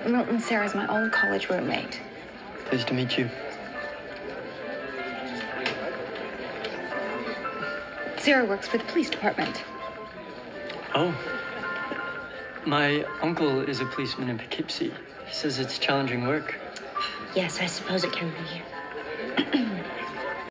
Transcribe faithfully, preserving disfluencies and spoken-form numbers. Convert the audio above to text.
Milton Sarah's my old college roommate. Pleased to meet you. Sarah works for the police department. Oh. My uncle is a policeman in Poughkeepsie. He says it's challenging work. Yes, I suppose it can be.